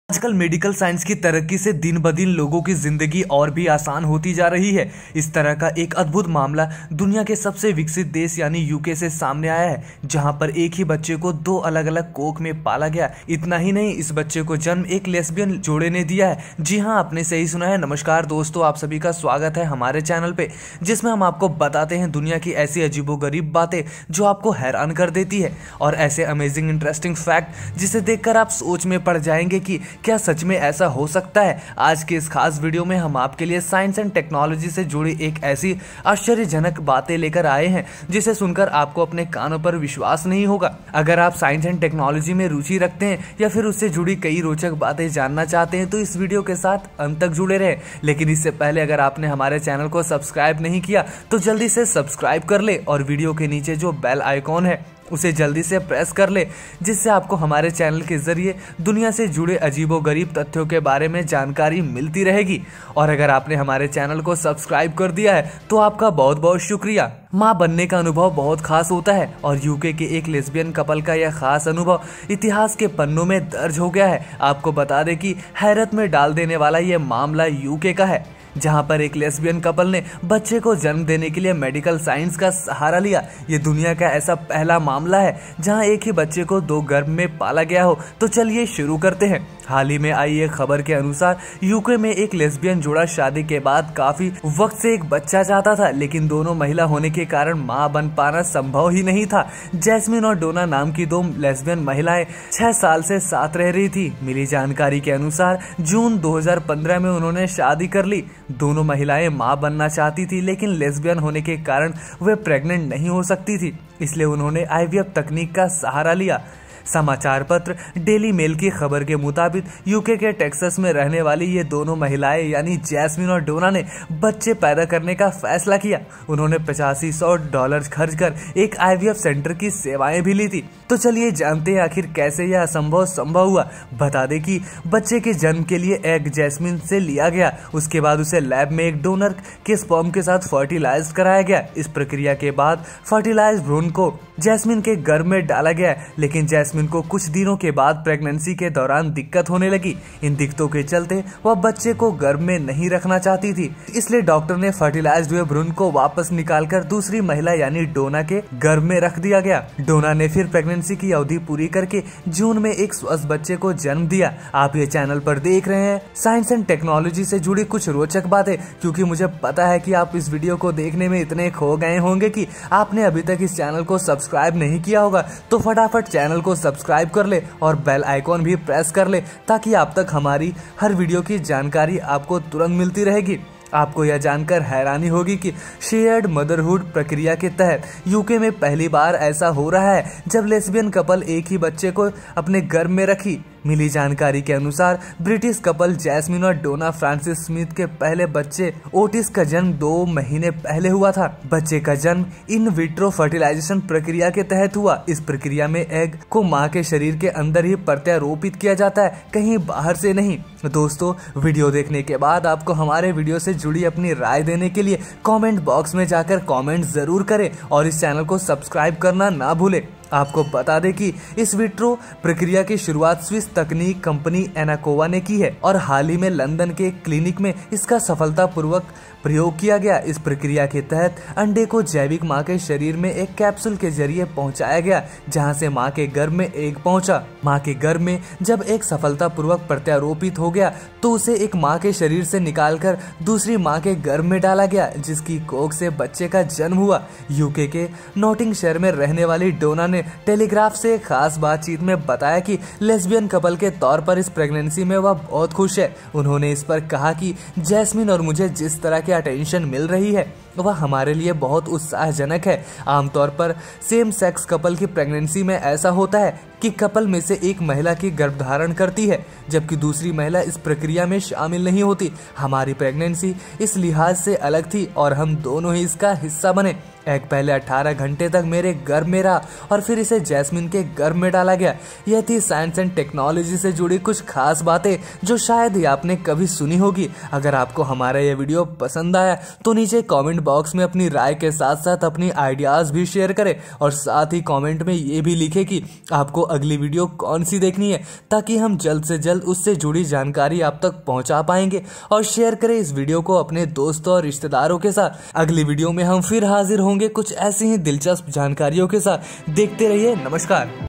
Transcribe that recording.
आजकल medical science की तरक्की से दिन ब दिन लोगों की जिंदगी और भी आसान होती जा रही है। इस तरह का एक अद्भुत मामला दुनिया के सबसे विकसित देश यानी यूके से सामने आया है, जहां पर एक ही बच्चे को दो अलग अलग कोख में पाला गया। इतना ही नहीं, इस बच्चे को जन्म एक लेस्बियन जोड़े ने दिया है। जी हाँ, आपने सही सुना है। नमस्कार दोस्तों, आप सभी का स्वागत है हमारे चैनल पे, जिसमें हम आपको बताते हैं दुनिया की ऐसी अजीबोगरीब बातें जो आपको हैरान कर देती है, और ऐसे अमेजिंग इंटरेस्टिंग फैक्ट जिसे देखकर आप सोच में पड़ जाएंगे कि क्या सच में ऐसा हो सकता है। आज के इस खास वीडियो में हम आपके लिए साइंस एंड टेक्नोलॉजी से जुड़ी एक ऐसी आश्चर्यजनक बातें लेकर आए हैं जिसे सुनकर आपको अपने कानों पर विश्वास नहीं होगा। अगर आप साइंस एंड टेक्नोलॉजी में रुचि रखते हैं या फिर उससे जुड़ी कई रोचक बातें जानना चाहते हैं तो इस वीडियो के साथ अंत तक जुड़े रहें। लेकिन इससे पहले अगर आपने हमारे चैनल को सब्सक्राइब नहीं किया तो जल्दी से सब्सक्राइब कर ले, और वीडियो के नीचे जो बेल आइकॉन है उसे जल्दी से प्रेस कर ले, जिससे आपको हमारे चैनल के जरिए दुनिया से जुड़े अजीबोगरीब तथ्यों के बारे में जानकारी मिलती रहेगी। और अगर आपने हमारे चैनल को सब्सक्राइब कर दिया है तो आपका बहुत बहुत शुक्रिया। माँ बनने का अनुभव बहुत खास होता है, और यूके के एक लेस्बियन कपल का यह खास अनुभव इतिहास के पन्नों में दर्ज हो गया है। आपको बता दें कि हैरत में डाल देने वाला यह मामला यूके का है, जहां पर एक लेस्बियन कपल ने बच्चे को जन्म देने के लिए मेडिकल साइंस का सहारा लिया। ये दुनिया का ऐसा पहला मामला है जहां एक ही बच्चे को दो गर्भ में पाला गया हो। तो चलिए शुरू करते हैं। हाल ही में आई एक खबर के अनुसार यूके में एक लेस्बियन जोड़ा शादी के बाद काफी वक्त से एक बच्चा चाहता था, लेकिन दोनों महिला होने के कारण मां बन पाना संभव ही नहीं था। जैस्मिन और डोना नाम की दो लेस्बियन महिलाएं 6 साल से साथ रह रही थी। मिली जानकारी के अनुसार जून 2015 में उन्होंने शादी कर ली। दोनों महिलाएं मां बनना चाहती थी, लेकिन लेस्बियन होने के कारण वे प्रेग्नेंट नहीं हो सकती थी, इसलिए उन्होंने आईवीएफ तकनीक का सहारा लिया। समाचार पत्र डेली मेल की खबर के मुताबिक यूके के टेक्सास में रहने वाली ये दोनों महिलाएं यानी जैस्मिन और डोना ने बच्चे पैदा करने का फैसला किया। उन्होंने $8500 खर्च कर एक आईवीएफ सेंटर की सेवाएं भी ली थी। तो चलिए जानते हैं आखिर कैसे यह असंभव संभव हुआ। बता दें कि बच्चे के जन्म के लिए एग जैस्मिन से लिया गया, उसके बाद उसे लैब में एक डोनर के स्पर्म के साथ फर्टिलाइज कराया गया। इस प्रक्रिया के बाद फर्टिलाइज भ्रूण को जैस्मिन के गर्भ में डाला गया, लेकिन जैस्मिन को कुछ दिनों के बाद प्रेगनेंसी के दौरान दिक्कत होने लगी। इन दिक्कतों के चलते वह बच्चे को गर्भ में नहीं रखना चाहती थी, इसलिए डॉक्टर ने फर्टिलाइज्ड हुए भ्रूण को वापस निकालकर दूसरी महिला यानी डोना के गर्भ में रख दिया गया। डोना ने फिर प्रेगनेंसी की अवधि पूरी करके जून में एक स्वस्थ बच्चे को जन्म दिया। आप ये चैनल पर देख रहे हैं साइंस एंड टेक्नोलॉजी से जुड़ी कुछ रोचक बातें, क्योंकि मुझे पता है कि आप इस वीडियो को देखने में इतने खो गए होंगे कि आपने अभी तक इस चैनल को सब्सक्राइब नहीं किया होगा। तो फटाफट चैनल को सब्सक्राइब कर ले और बेल आइकॉन भी प्रेस कर ले, ताकि आप तक हमारी हर वीडियो की जानकारी आपको तुरंत मिलती रहेगी। आपको यह जानकर हैरानी होगी कि शेयर्ड मदरहुड प्रक्रिया के तहत यूके में पहली बार ऐसा हो रहा है जब लेस्बियन कपल एक ही बच्चे को अपने गर्भ में रखी। मिली जानकारी के अनुसार ब्रिटिश कपल जैस्मिन और डोना फ्रांसिस स्मिथ के पहले बच्चे ओटिस का जन्म 2 महीने पहले हुआ था। बच्चे का जन्म इन विट्रो फर्टिलाइजेशन प्रक्रिया के तहत हुआ। इस प्रक्रिया में एग को मां के शरीर के अंदर ही प्रत्यारोपित किया जाता है, कहीं बाहर से नहीं। दोस्तों, वीडियो देखने के बाद आपको हमारे वीडियो से जुड़ी अपनी राय देने के लिए कमेंट बॉक्स में जाकर कमेंट जरूर करें, और इस चैनल को सब्सक्राइब करना ना भूलें। आपको बता दें कि इस विट्रो प्रक्रिया की शुरुआत स्विस तकनीक कंपनी एनाकोवा ने की है, और हाल ही में लंदन के एक क्लिनिक में इसका सफलतापूर्वक प्रयोग किया गया। इस प्रक्रिया के तहत अंडे को जैविक मां के शरीर में एक कैप्सूल के जरिए पहुंचाया गया, जहां से मां के गर्भ में एग पहुंचा। मां के गर्भ में जब एक सफलतापूर्वक प्रत्यारोपित हो गया तो उसे एक मां के शरीर से निकालकर दूसरी मां के गर्भ में डाला गया, जिसकी कोख से बच्चे का जन्म हुआ। यूके के नॉटिंग शहर में रहने वाली डोना ने टेलीग्राफ से खास बातचीत में बताया कि लेस्बियन कपल के तौर पर इस प्रेगनेंसी में वह बहुत खुश है। उन्होंने इस पर कहा कि जैस्मिन और मुझे जिस तरह की अटेंशन मिल रही है वह हमारे लिए बहुत उत्साहजनक है। आमतौर पर सेम सेक्स कपल की प्रेगनेंसी में ऐसा होता है कि कपल में से एक महिला की गर्भधारण करती है, जबकि दूसरी महिला इस प्रक्रिया में शामिल नहीं होती। हमारी प्रेगनेंसी इस लिहाज से अलग थी और हम दोनों ही इसका हिस्सा बने। एग पहले 18 घंटे तक मेरे गर्भ में रहा और फिर इसे जैस्मिन के गर्भ में डाला गया। यह थी साइंस एंड टेक्नोलॉजी से जुड़ी कुछ खास बातें जो शायद ही आपने कभी सुनी होगी। अगर आपको हमारा यह वीडियो पसंद आया तो नीचे कमेंट कमेंट बॉक्स में अपनी राय के साथ साथ अपनी आइडियाज भी शेयर करें और साथ ही कमेंट में ये भी लिखें कि आपको अगली वीडियो कौन सी देखनी है, ताकि हम जल्द से जल्द उससे जुड़ी जानकारी आप तक पहुंचा पाएंगे। और शेयर करें इस वीडियो को अपने दोस्तों और रिश्तेदारों के साथ। अगली वीडियो में हम फिर हाजिर होंगे कुछ ऐसी ही दिलचस्प जानकारियों के साथ। देखते रहिए। नमस्कार।